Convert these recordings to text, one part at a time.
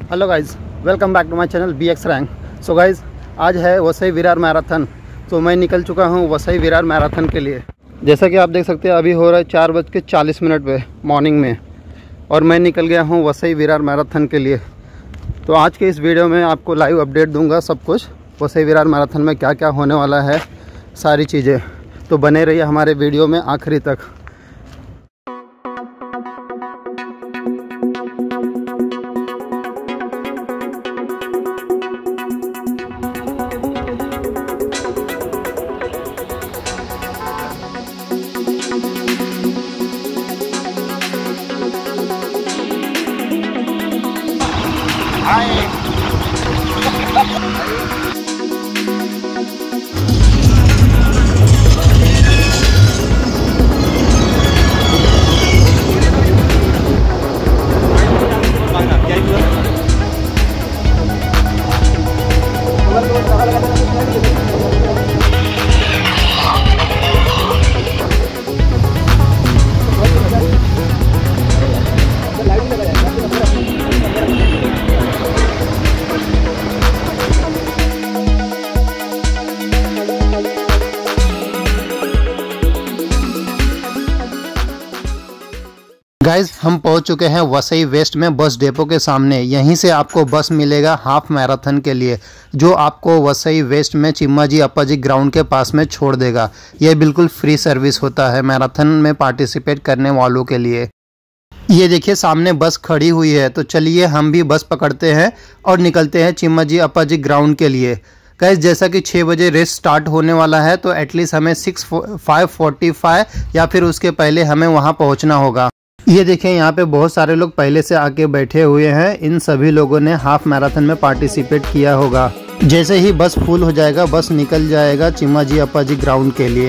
Hello guys, welcome back to my channel BX rank. So guys, आज है Vasai Virar marathon. तो मैं निकल चुका हूँ वसई विरार मैराथन के लिए। जैसा कि आप देख सकते हैं, अभी हो रहा है 4:40 पे मॉर्निंग में, और मैं निकल गया हूँ वसई विरार मैराथन के लिए। तो आज के इस वीडियो में आपको लाइव अपडेट दूंगा, सब कुछ वसई विरार मैराथन में क्या क्या होने वाला है, सारी चीज़ें। तो बने रहिए हमारे वीडियो में आखिरी तक। गाइज, हम पहुंच चुके हैं वसई वेस्ट में बस डेपो के सामने। यहीं से आपको बस मिलेगा हाफ मैराथन के लिए, जो आपको वसई वेस्ट में चिम्माजी अप्पाजी ग्राउंड के पास में छोड़ देगा। यह बिल्कुल फ्री सर्विस होता है मैराथन में पार्टिसिपेट करने वालों के लिए। ये देखिए सामने बस खड़ी हुई है, तो चलिए हम भी बस पकड़ते हैं और निकलते हैं चिम्माजी अप्पाजी ग्राउंड के लिए। गाइस, जैसा कि 6 बजे रेस स्टार्ट होने वाला है, तो एटलीस्ट हमें 5:45 या फिर उसके पहले हमें वहाँ पहुँचना होगा। ये देखें, यहाँ पे बहुत सारे लोग पहले से आके बैठे हुए हैं। इन सभी लोगों ने हाफ मैराथन में पार्टिसिपेट किया होगा। जैसे ही बस फुल हो जाएगा, बस निकल जाएगा चिम्माजी अप्पाजी ग्राउंड के लिए।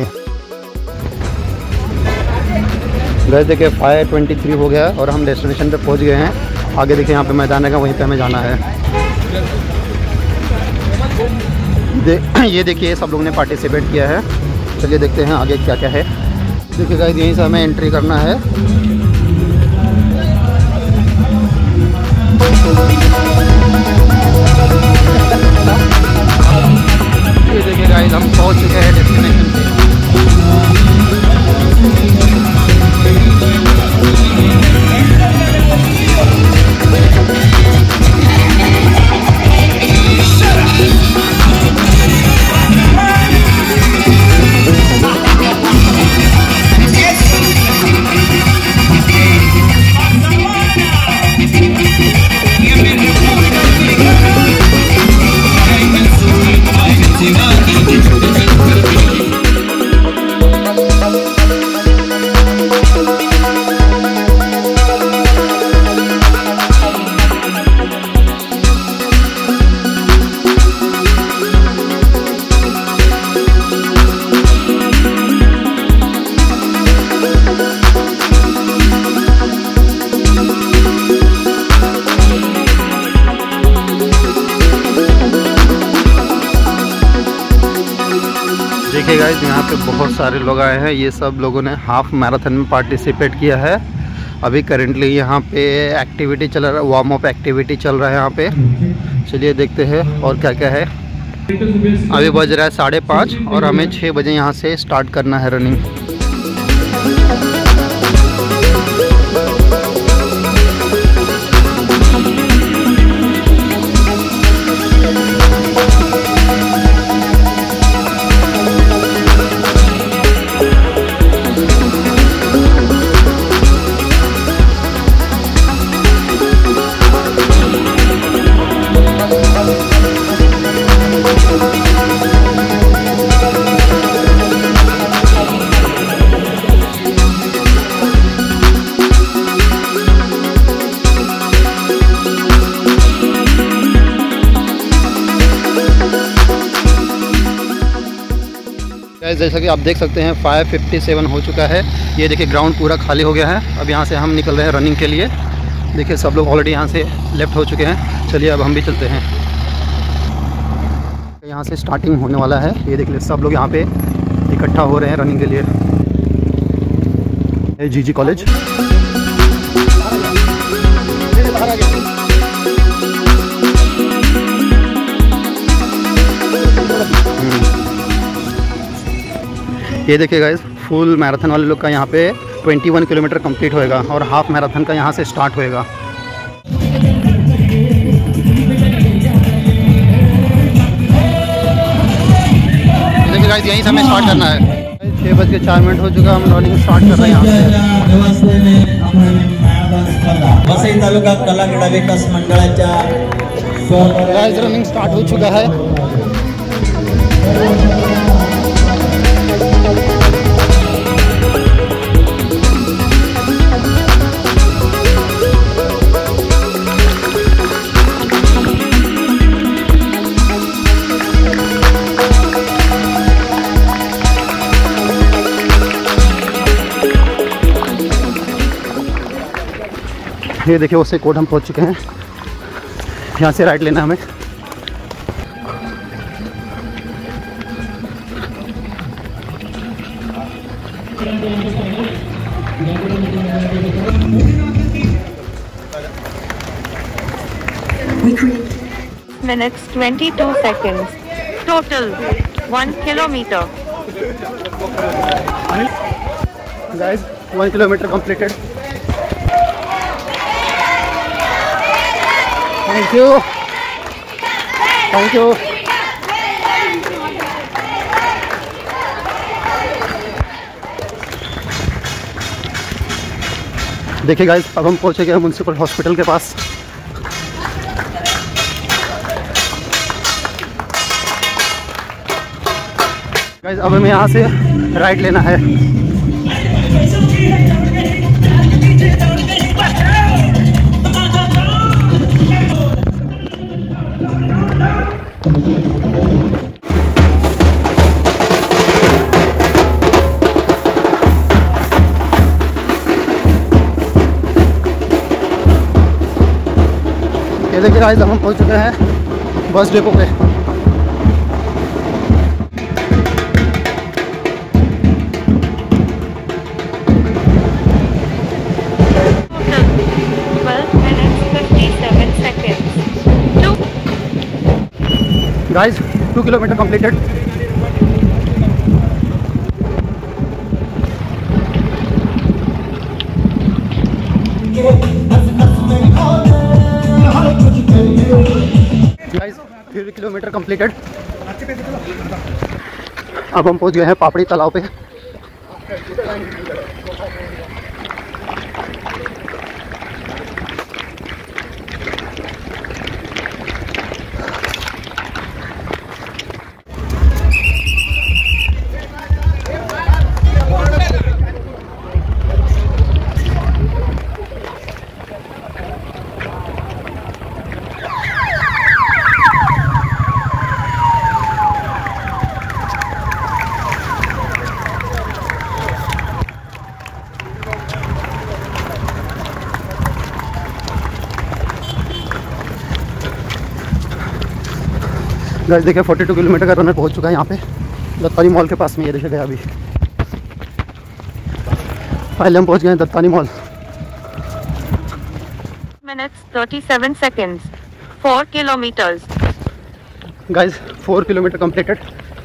गाइस देखिए, 5:23 हो गया और हम डेस्टिनेशन पे पहुँच गए हैं। आगे देखिए, यहाँ पे मैदान है, वहीं पे हमें जाना है। ये देखिए, सब लोग ने पार्टिसिपेट किया है। चलिए देखते हैं आगे क्या क्या है। देखिए गाइस, यहीं से हमें एंट्री करना है। ये देखिए गाइस, हम पहुंच चुके हैं डेस्टिनेशन पे। देखिए गाइस, यहाँ पे बहुत सारे लोग आए हैं। ये सब लोगों ने हाफ मैराथन में पार्टिसिपेट किया है। अभी करेंटली यहाँ पे एक्टिविटी चल रहा है, वार्म अप एक्टिविटी चल रहा है यहाँ पे। चलिए देखते हैं और क्या क्या है। अभी बज रहा है 5:30 और हमें 6 बजे यहाँ से स्टार्ट करना है रनिंग। जैसा कि आप देख सकते हैं 5:57 हो चुका है। ये देखिए, ग्राउंड पूरा खाली हो गया है। अब यहाँ से हम निकल रहे हैं रनिंग के लिए। देखिए, सब लोग ऑलरेडी यहाँ से लेफ्ट हो चुके हैं। चलिए अब हम भी चलते हैं। यहाँ से स्टार्टिंग होने वाला है। ये देख लीजिए, सब लोग यहाँ पे इकट्ठा हो रहे हैं रनिंग के लिए। GG college. ये देखिए गाइस, फुल मैराथन वाले लोग का यहाँ पे 21 किलोमीटर कंप्लीट होएगा और हाफ मैराथन का यहाँ से स्टार्ट होएगा। देखिए गाइस, यहीं से हमें स्टार्ट करना है। 6:04 हो चुका, हम रनिंग स्टार्ट कर रहे हैं यहाँ से। वसई तालुका कला क्रीडा विकास मंडळाच्या गाइस रनिंग स्टार्ट हो चुका है। ये देखिए उससे कोड हम पहुंच चुके हैं। यहाँ से राइट लेना हमें। Minutes 22 seconds. Total 1 kilometer. Guys, 1 kilometer completed. Thank you. Thank you. देखिए गाइस, अब हम पहुंचे गए म्युनिसिपल हॉस्पिटल के पास। गाइस अब हमें यहाँ से राइट लेना है। ये देखिए गाइस, हम पहुंच चुके हैं बस डिपो पे। Guys 2 kilometre completed. Guys 3 kilometre completed. अब हम पहुंच गए हैं पापड़ी तालाब पे। गाइस देखिए 42 किलोमीटर का रनर पहुंच चुका है यहाँ पे दत्तानी मॉल के पास में। ये देखिए अभी पहले हम पहुंच गए हैं Dattani mall. Minutes 37 seconds. 4 kilometers. Guys 4 kilometre completed.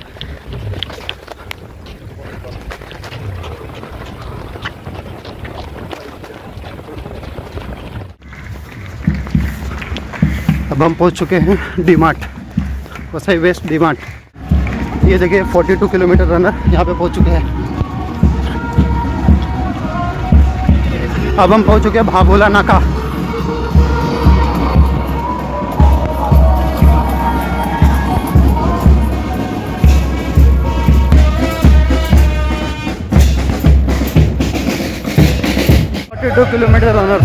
अब हम पहुंच चुके हैं D Mart, Vasai west D Mart. ये देखिए 42 किलोमीटर रनर यहाँ पे पहुंच चुके हैं। अब हम पहुंच चुके हैं भागोला नाका। Kilometre runner.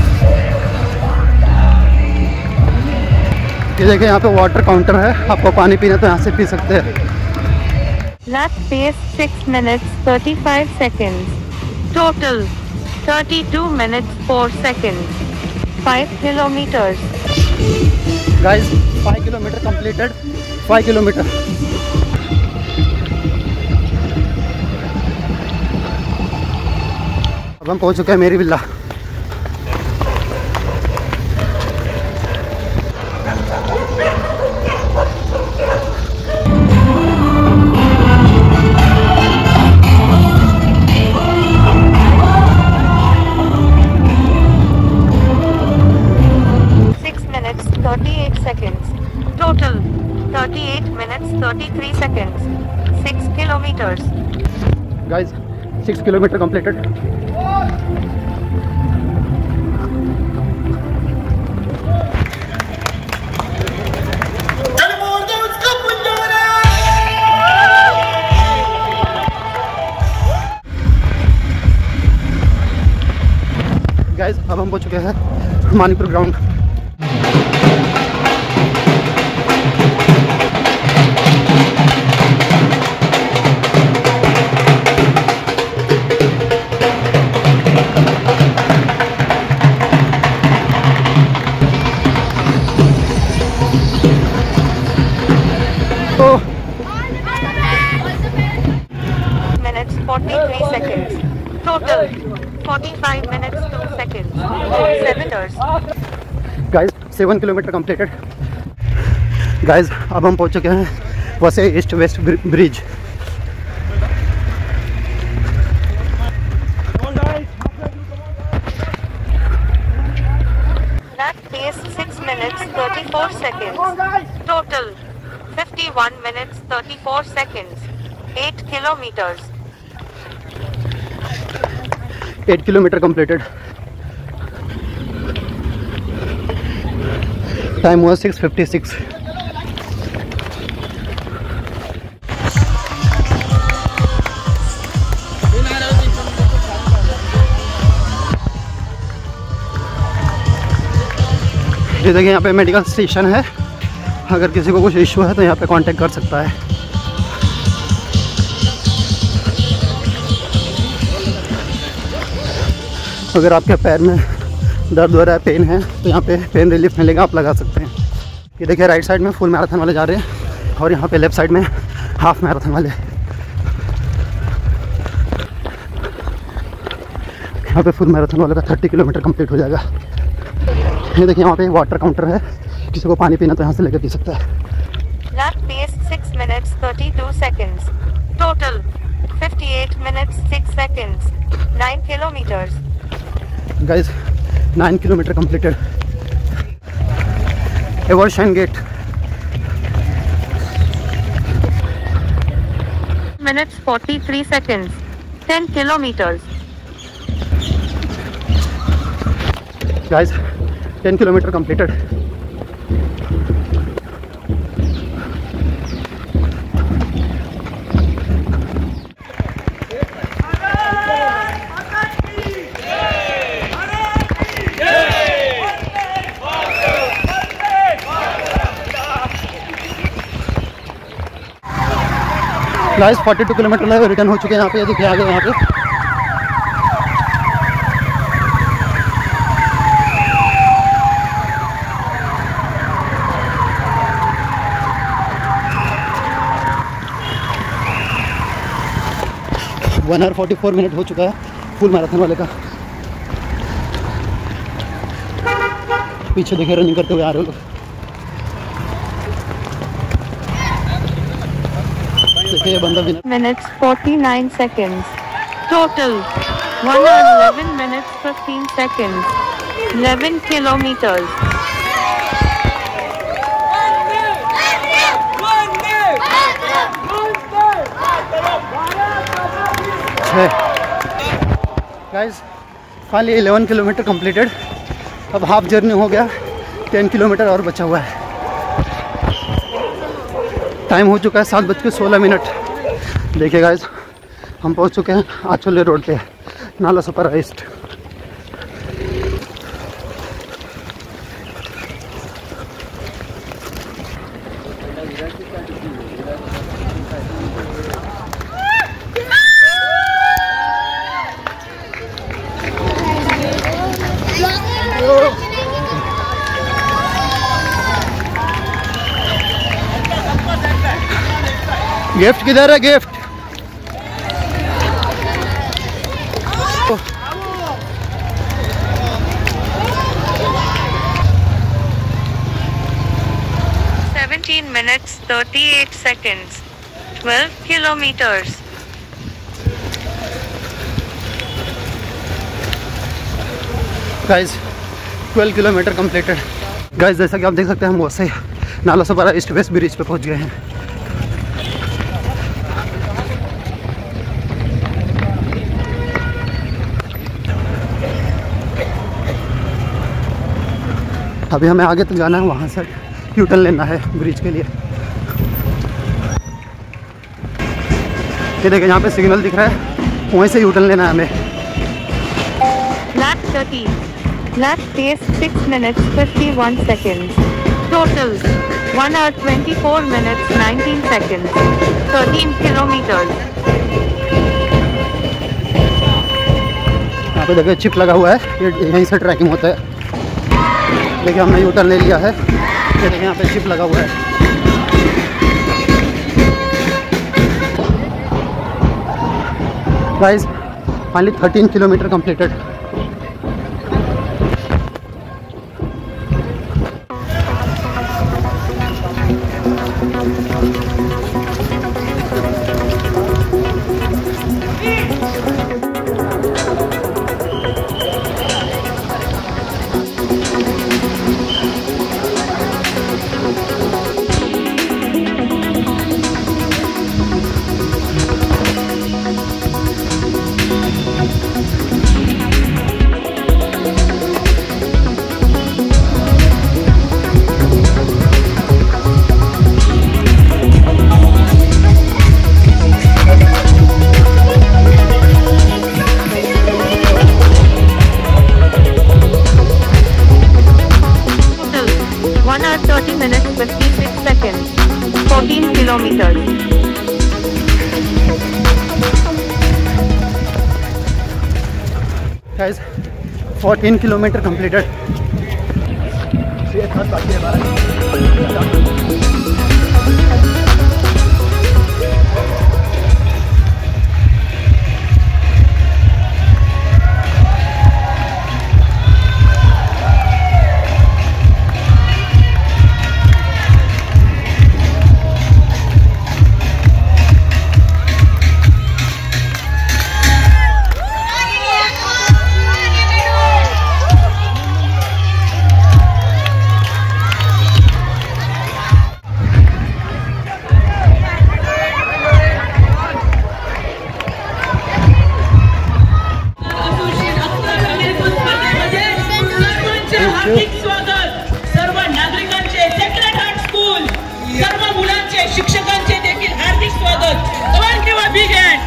ये देखिए यहाँ पे वाटर काउंटर है, आपको पानी पीना तो यहाँ से पी सकते हैं। Lap pace 6 minutes 35 seconds. Total 32 minutes 4 seconds. 5 kilometers. Guys 5 kilometre completed. 5 kilometre. अब हम पहुँच चुके हैं मेरी villa. 38 seconds. Total 38 minutes 33 seconds. 6 kilometers. Guys 6 kilometre completed. Guys अब हम पहुंच चुके हैं Manikpur ground. Minutes 43 seconds. Total 45 minutes 2 seconds. 7 meters. Guys 7 kilometre completed. Guys अब हम पहुंच चुके हैं Vasai east west bridge. Lap pace 6 minutes 34 seconds. Total 51 minutes 34 seconds. 8 kilometers. 8 kilometre completed. Time हुआ 6:56। ये देखिए यहाँ पे मेडिकल स्टेशन है, अगर किसी को कुछ इशू है तो यहाँ पे कांटेक्ट कर सकता है। अगर आपके पैर में दर्द हो रहा है, पेन है, तो यहाँ पे पेन रिलीफ मिलेगा, आप लगा सकते हैं। ये देखिए राइट साइड में फुल मैराथन वाले जा रहे हैं और यहाँ पे लेफ्ट साइड में हाफ मैराथन वाले। यहाँ पे फुल मैराथन वाले का 30 किलोमीटर कंप्लीट हो जाएगा। ये देखिए यहाँ पे वाटर काउंटर है, किसी को पानी पीना तो यहाँ से लेकर पी सकता है। Lap pace 6 minutes 32 seconds. Total 58 minutes 6 seconds. 9 kilometers. Guys 9 kilometre completed. एवर्शन gate. Minutes 43 seconds. 10 kilometers. Guys 10 kilometre completed. Guys 42 kilometre लगे रिटर्न हो चुके हैं यहाँ पे। ये देखिए आगे यहाँ पे 1 hour 44 मिनट हो चुका है फुल मैराथन वाले का। पीछे देखिए रनिंग करते हुए आ रहे हो लोग। देखिए ये बंदा winner. Minutes 49 seconds. Total 1 hour 11 minutes 15 seconds. 11 kilometers. Guys finally 11 kilometre completed. अब हाफ जर्नी हो गया, 10 किलोमीटर और बचा हुआ है। टाइम हो चुका है 7:16। देखिए गाइस हम पहुंच चुके हैं आचोले रोड पे, नाला सुपर ईस्ट। गिफ्ट किधर है? Gift 17 minutes 38 seconds. 12 kilometers. Guys 12 kilometre completed. Guys जैसा कि आप देख सकते हैं हम Vasai Nalasopara east west bridge पे पहुंच गए हैं। अभी हमें आगे तक जाना है, वहाँ से यूटर्न लेना है ब्रिज के लिए। ये देखिए यहाँ पे सिग्नल दिख रहा है, वहीं से यूटर्न लेना है हमें। Lap 30. Lap pace 6 minutes 51 seconds. Total 1 hour 24 minutes 19 seconds. 13 kilometers. यहाँ पे देखिए चिप लगा हुआ है, ये यहीं से ट्रैकिंग होता है। देखिए हमने यूटर्न ले लिया है, ये देखिए यहाँ पे चिप लगा हुआ है। Guys finally 13 kilometre completed. Guys 14 kilometre completed. हार्दिक स्वागत सर्व नागरिकांचे सेक्रेड हार्ट स्कूल सर्व मुलांचे शिक्षकांचे देखील हार्दिक स्वागत। Come on give a big hand.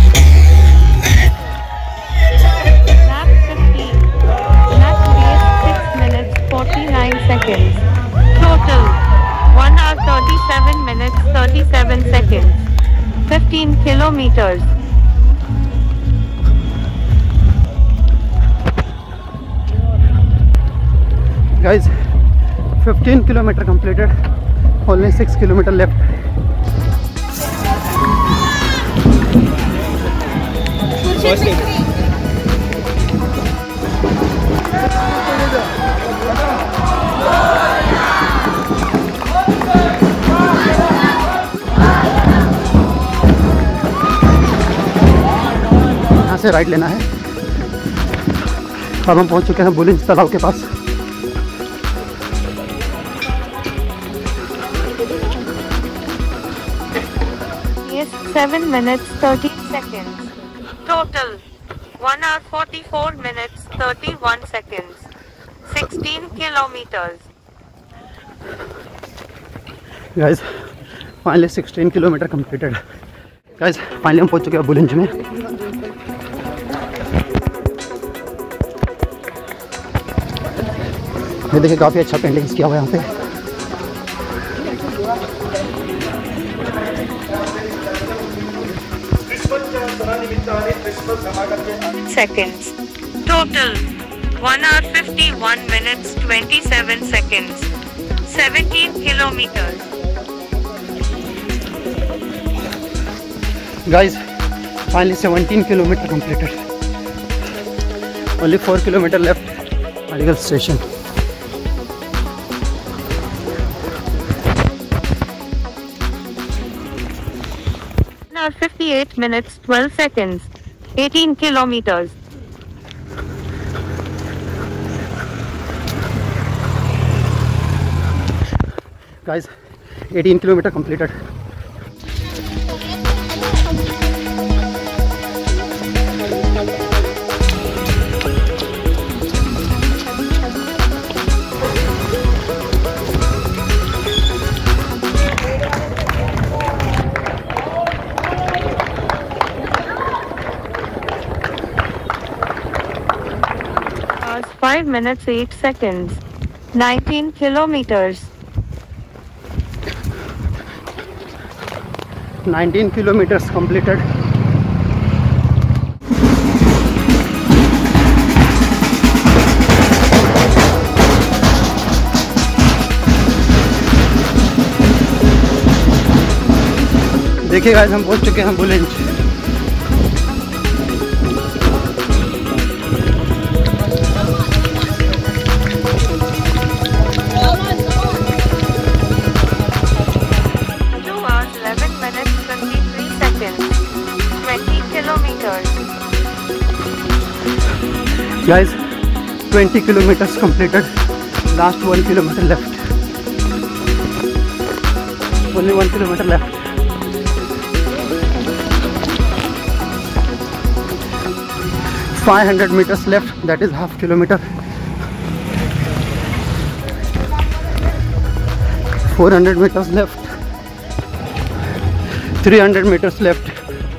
Lap 50. Lap pace 6 minutes 49 seconds. Total 1 hour 37 minutes 37 seconds. 15 kilometers. Guys 15 kilometer completed, only 6 kilometer left. यहाँ से राइट लेना है। अब हम पहुँच चुके हैं बुलिंज तालाब के पास। Yes, 7 minutes 13 seconds. Total 1 hour 44 minutes 31 seconds. 16 kilometers. Guys, finally 16 kilometer completed. Guys, finally हम पहुंच चुके हैं बुलिंज में। ये देखिए काफ़ी अच्छा पेंटिंग्स किया हुआ है यहाँ पे। Seconds. Total 1 hour 51 minutes 27 seconds. 17 kilometers. Guys, finally 17 kilometer completed. Only 4 kilometer left. Aligarh station. Hour 58 minutes 12 seconds. 18 kilometers. Guys 18 kilometre completed. Hours 5 minutes 8 seconds. 19 kilometers. 19 kilometers completed. देखिए गाइस हम पहुंच चुके हैं बुलेंज। Guys, 20 kilometers completed. Last 1 kilometer left. Only 1 kilometer left. $500 meters left. That is half kilometer. 400 meters left. 300 meters left.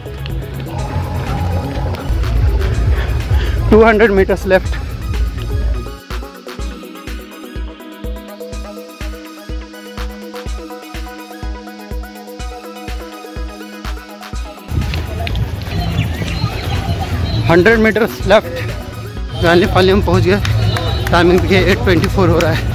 200 meters left. $100 meters left. Finally हम पहुंच गए। Timing देखिए 8:24 हो रहा है।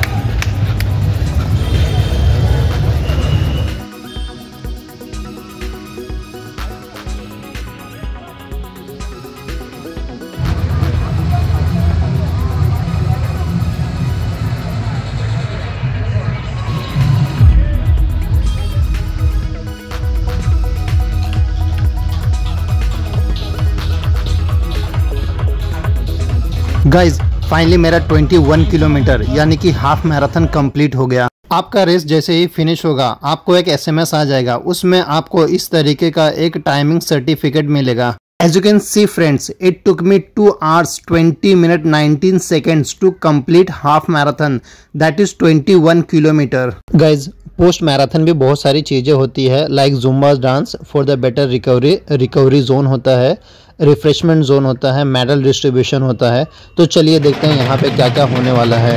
गाइज फाइनली मेरा 21 किलोमीटर यानी कि हाफ मैराथन कंप्लीट हो गया। आपका रेस जैसे ही फिनिश होगा आपको एक SMS आ जाएगा, उसमें आपको इस तरीके का एक टाइमिंग सर्टिफिकेट मिलेगा। As you can see friends, it took me 2 hours 20 minutes 19 seconds to complete half marathon, that is 21 kilometer. Guys, post marathon भी बहुत सारी चीज़ें होती है, like zumba dance for the better recovery zone होता है, refreshment zone होता है, मेडल डिस्ट्रीब्यूशन होता है। तो चलिए देखते हैं यहाँ पे क्या क्या होने वाला है।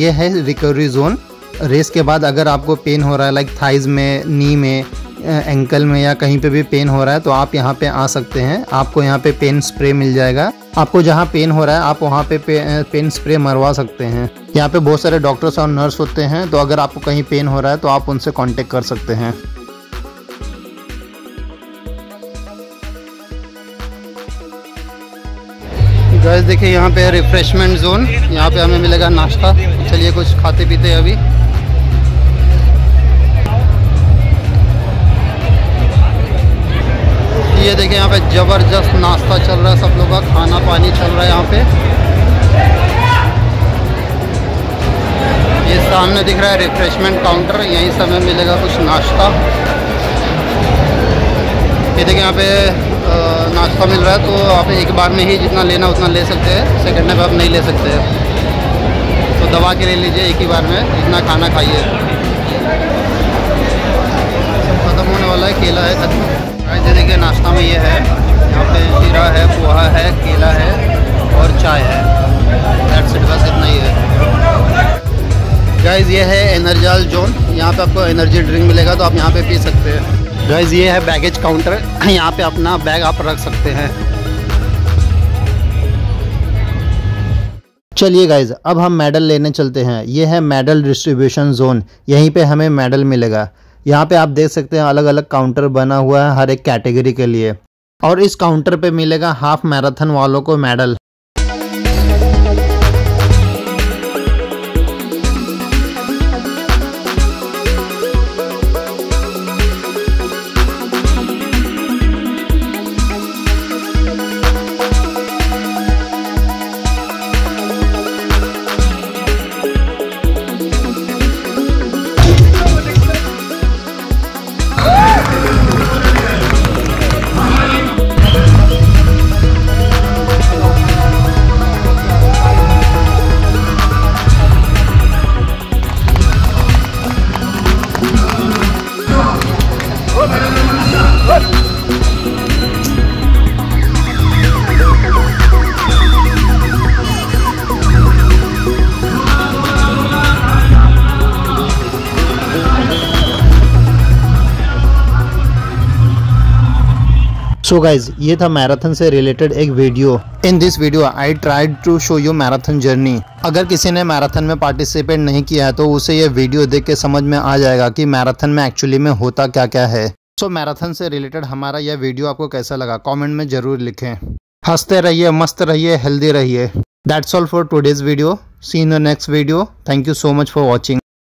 ये है रिकवरी जोन। रेस के बाद अगर आपको पेन हो रहा है लाइक थाइज में, नी में, एंकल में या कहीं पे भी पेन हो रहा है तो आप यहाँ पे आ सकते हैं। आपको यहाँ पे पेन स्प्रे मिल जाएगा। आपको जहाँ पेन हो रहा है आप वहाँ पे पेन स्प्रे मरवा सकते हैं। यहाँ पे बहुत सारे डॉक्टर्स और नर्स होते हैं, तो अगर आपको कहीं पेन हो रहा है तो आप उनसे कांटेक्ट कर सकते हैं। गाइस देखिए यहाँ पे है रिफ्रेशमेंट जोन। यहाँ पे हमें मिलेगा नाश्ता। चलिए कुछ खाते पीते हैं अभी। ये देखिए यहाँ पे ज़बरदस्त नाश्ता चल रहा है, सब लोग का खाना पानी चल रहा है यहाँ पे। ये सामने दिख रहा है रिफ्रेशमेंट काउंटर, यहीं से हमें मिलेगा कुछ नाश्ता। ये देखिए यहाँ पे नाश्ता मिल रहा है, तो आप एक बार में ही जितना लेना उतना ले सकते हैं। सेकंड में आप नहीं ले सकते हैं, तो दबा के ले लीजिए एक ही बार में, जितना खाना खाइए। सब खत्म होने वाला है, केला है खत्म। ये देखिए नाश्ता में ये है, यहाँ पे शीरा है, पोहा है, केला है और चाय है। दैट्स इट, बस इतना ही है। गाइस ये है एनर्जाल जोन। यहाँ पे आपको एनर्जी ड्रिंक मिलेगा, तो आप यहाँ पे पी सकते हैं। गाइस ये है बैगेज काउंटर, यहाँ पे अपना बैग आप रख सकते हैं। चलिए गाइज अब हम मेडल लेने चलते हैं। ये है मेडल डिस्ट्रीब्यूशन जोन, यहीं पे हमें मेडल मिलेगा। यहाँ पे आप देख सकते हैं अलग अलग काउंटर बना हुआ है हर एक कैटेगरी के लिए, और इस काउंटर पे मिलेगा हाफ मैराथन वालों को मेडल। सो गाइज ये था मैराथन से रिलेटेड एक video. In this video I tried to show you marathon journey. अगर किसी ने मैराथन में पार्टिसिपेट नहीं किया है तो उसे ये वीडियो देख के समझ में आ जाएगा कि मैराथन में एक्चुअली में होता क्या क्या है। सो मैराथन से रिलेटेड हमारा यह वीडियो आपको कैसा लगा कमेंट में जरूर लिखें। हंसते रहिए, मस्त रहिए, हेल्दी रहिए। That's all for today's video. See in the next video. Thank you so much for watching.